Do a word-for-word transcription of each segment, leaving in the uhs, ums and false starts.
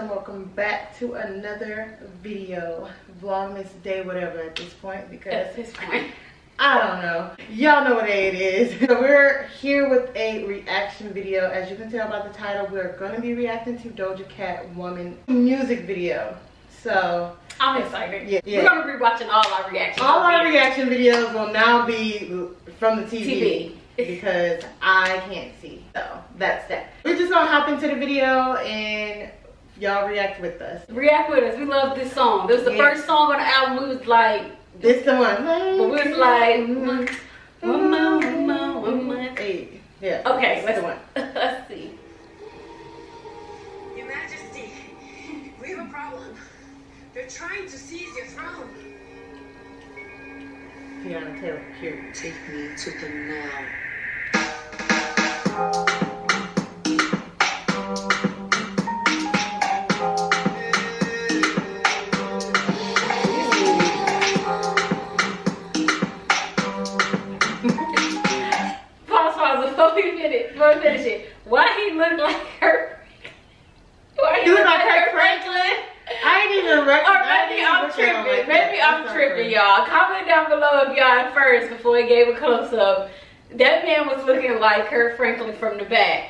and welcome back to another video. Vlogmas day whatever at this point, because at this point I don't know. Y'all know what day it is. So we're here with a reaction video. As you can tell by the title, we're gonna be reacting to Doja Cat Woman music video. So I'm excited. Yeah, yeah. We're gonna be watching all our reactions. All our reaction videos will now be from the T V. T V. Because I can't see. So that's that. We're just gonna hop into the video and y'all react with us. React with us. We love this song. This was the Yeah. first song on the album. We was like, this the one. But we was like, one, one more, one more, one more. Hey, yeah. Okay, let's, the one. let's see. Your Majesty, we have a problem. They're trying to seize your throne. Tiana Taylor, here. Take me to them now. Pause, pause, before we finish, before we finish it. Why he look like her? Why he look like Kirk Franklin? I ain't even recognize. Or maybe I'm tripping. Maybe I'm tripping, y'all. Comment down below if y'all at first, before he gave a close up, that man was looking like Kirk Franklin from the back.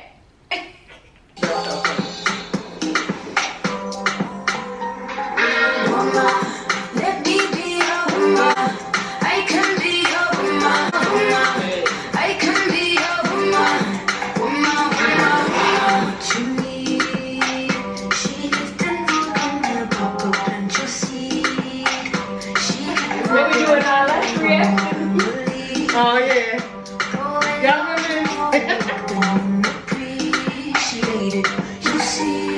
Let me be your woman. I can be your woman. I can be your woman. Woman, woman, woman. What you need? She lived and on the pop up and just see. She Maybe doing our last reaction. Oh yeah. Y'all remember appreciate it. You see,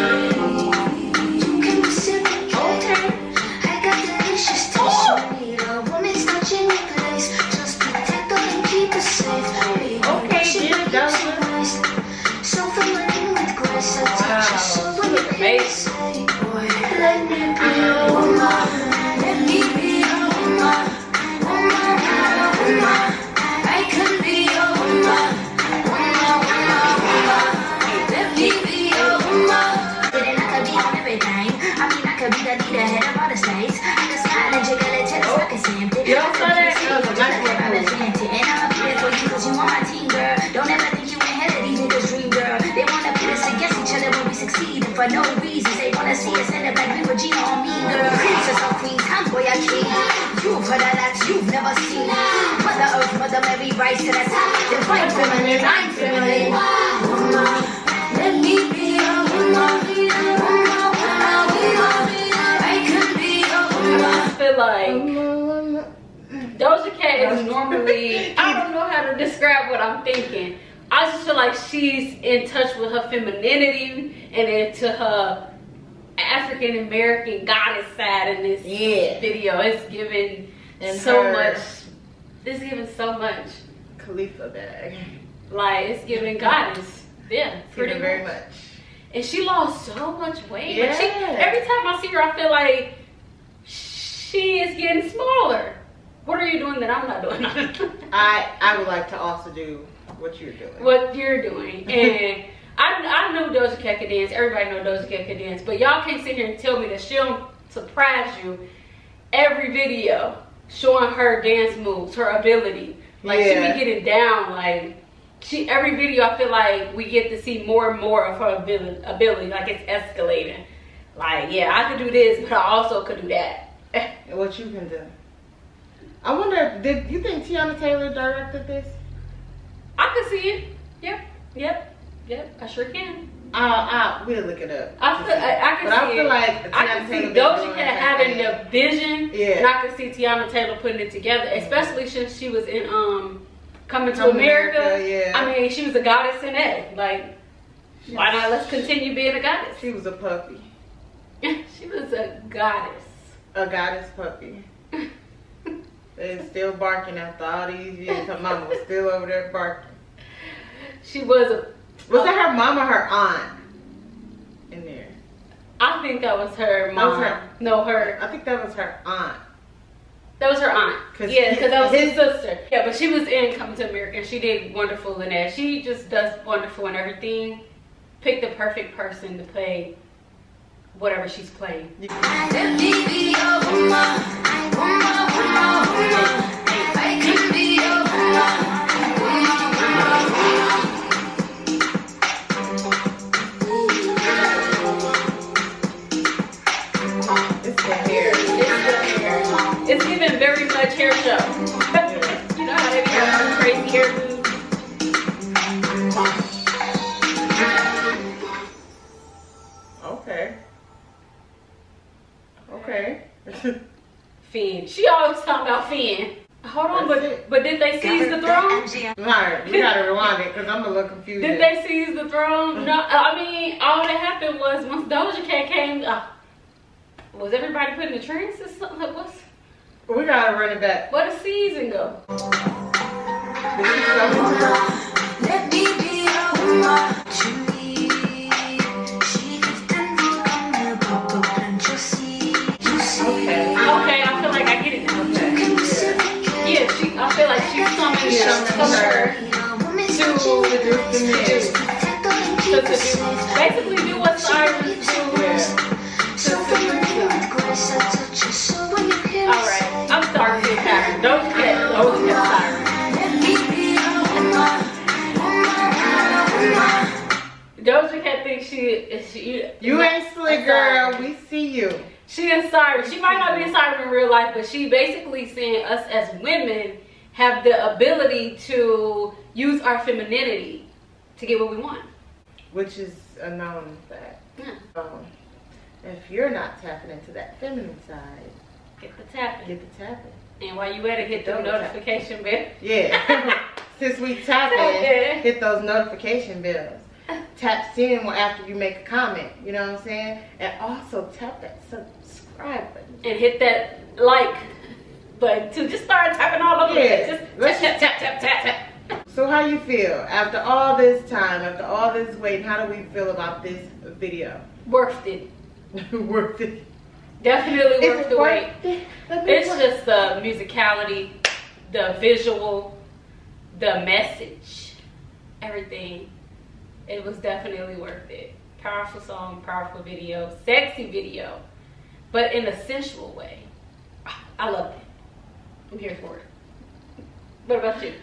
you can reciprocate. I got delicious taste. You need a woman's touch in your place. Just protect her and keep her safe. Okay, she yeah, that was nice. So familiar with grace. I touch your soul when you can't say, boy, let me be your woman. Let me be your woman. Woman, woman, woman. I can be your woman. Woman, woman, woman. Let me be your woman. Then I could be on everything. I mean, I could be the leader, head of all the states. I can smile and jiggle it till it's like a Samson. Y'all saw that? That was a nice one. And I'm up here for you cause you on my team, girl. Don't ever think you ain't ahead of these niggas' dream, girl. They wanna put us against each other when we succeed. And for no reason, they wanna see us end up like we were Gina on me, girl. Princess or queen, tomboy or king. You've heard of that you've never seen. Mother Earth, Mother Mary, rise to the top. Divine feminine, I'm feminine. Woman, let me be a woman. Woman, woman, woman. I can be a woman. I feel like Doja Cat is normally, I don't know how to describe what I'm thinking. I just feel like she's in touch with her femininity and into her African American goddess side in this Yeah. video. It's giving And so her much. It's giving so much. Khalifa bag. Like, it's giving goddess. Yeah, pretty very much. much. And she lost so much weight. Yeah. Like she, every time I see her, I feel like she is getting smaller. What are you doing that I'm not doing? I I would like to also do what you're doing. What you're doing. And I, I know Doja Cat can dance. Everybody know Doja Cat can dance. But y'all can't sit here and tell me that she don't surprise you every video showing her dance moves, her ability. Like, Yeah. she be getting down. Like, she every video I feel like we get to see more and more of her ability. ability. Like, it's escalating. Like, yeah, I could do this, but I also could do that. What you can do. I wonder, did you think Tiana Taylor directed this? I could see it. Yep, yep, yep. I sure can. I'll, I'll, we'll look it up. I feel, I, I can but see I feel it. like I Tiana can see Taylor Doja doing Cat her having thing. the vision, Yeah. and I can see Tiana Taylor putting it together, especially since she was in um Coming to Come America. America, yeah. I mean, she was a goddess in that. Like, why not? Let's continue being a goddess. She was a puppy. She was a goddess. A goddess puppy. They're still barking after all these years. Her mama was still over there barking. She was a. Was that her mom or her aunt in there? I think that was her mom. That was her. No, her. I think that was her aunt. That was her aunt. Cause yeah, because that was his, his sister. Yeah, but she was in Coming to America, and she did wonderful in that. She just does wonderful in everything. Picked the perfect person to play whatever she's playing. Let me be your woman, woman, woman, woman. I can be your woman, woman, woman. It's the hair. It's the hair. It's giving very much hair show. You know how they have some crazy hairdos. Okay. Okay. Finn. She always talking about Finn. Hold on, That's but it. but did they seize the throne? Alright, we gotta rewind it because I'm a little confused. Did they seize the throne? No, I mean, all that happened was once Doja Cat came, uh, was everybody put in a trance or something? Like, what's, We gotta run it back. where the season go? Did you show me to her? Let me be your woman. She, she can look on the pop and just see, you see. Okay. Okay, I feel like I get it now. Yeah, she, I feel like she's summoned Yeah. her To seduce the men. to, to do, basically do what Cyrus do. Alright, I'm starting to get tired. Doja Cat, Doja Cat tired. Doja Cat thinks she, she You ain't slick, girl. We see you. She is Cyrus. She might not be a Cyrus in real life, but she basically saying us as women have the ability to use our femininity to get what we want. Which is a known fact. Yeah. Um, if you're not tapping into that feminine side, Get the tapping. get the tapping. And while you at it, hit the Double notification bell. Yeah. Since we tapping, Okay. hit those notification bells. Tap in after you make a comment. You know what I'm saying? And also tap that subscribe button. And hit that like button too. Just start tapping all over Yeah. it. Just Let's tap, tap, tap, tap, tap. So how you feel after all this time, after all this waiting? How do we feel about this video? Worth it. Worth it. Definitely Is worth it the worth wait. it? Let me It's work- just the musicality, the visual, the message, everything. It was definitely worth it. Powerful song, powerful video, sexy video, but in a sensual way. I loved it. I'm here for it. What about you?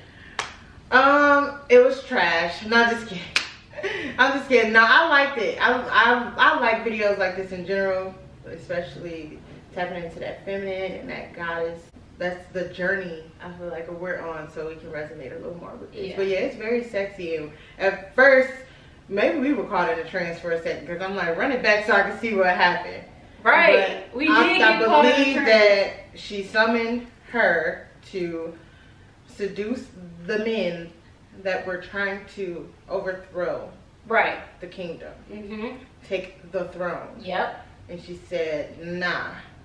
Um, it was trash. No, just kidding. I'm just kidding. No, I liked it. I, I, I like videos like this in general, especially tapping into that feminine and that goddess. That's the journey I feel like we're on, so we can resonate a little more with this. Yeah. But yeah, it's very sexy. And at first, maybe we were caught in a trance for a second because I'm like, run it back so I can see what happened. Right. But We I, did I get caught in a believe trance. that she summoned her to seduce the men that were trying to overthrow Right. the kingdom, Mm-hmm. take the throne. Yep. And she said, nah,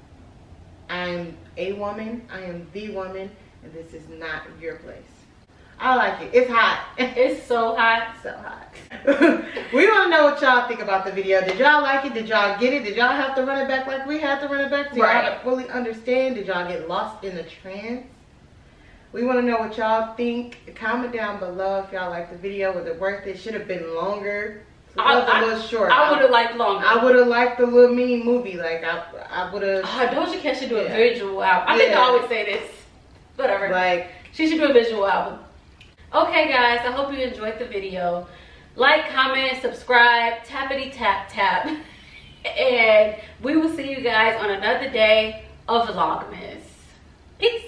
I'm a woman, I am the woman, and this is not your place. I like it. It's hot. It's so hot. So hot. We want to know what y'all think about the video. Did y'all like it? Did y'all get it? Did y'all have to run it back like we had to run it back? Did y'all Right. fully understand? Did y'all get lost in the trance? We want to know what y'all think. Comment down below if y'all liked the video. Was it worth it? Should have been longer. It I- was a I- little short. I would have liked longer. I would have liked the little mini movie. Like I, I would have. Oh, Doja Cat should do a Yeah. visual album. I think I Yeah. always say this. Whatever. Like, She should do a visual album. Okay, guys, I hope you enjoyed the video. Like, comment, subscribe, tappity tap tap. And we will see you guys on another day of Vlogmas. Peace.